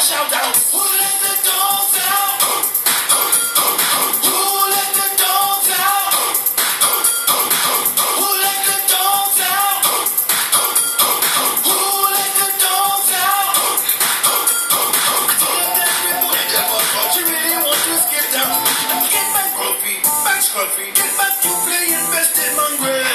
shout out. Who let the dogs out? Who let the dogs out? Who let the dogs out? Who let the dogs out? She really wants to skip down. Get my scruffy, get my souffle invested, mongrel.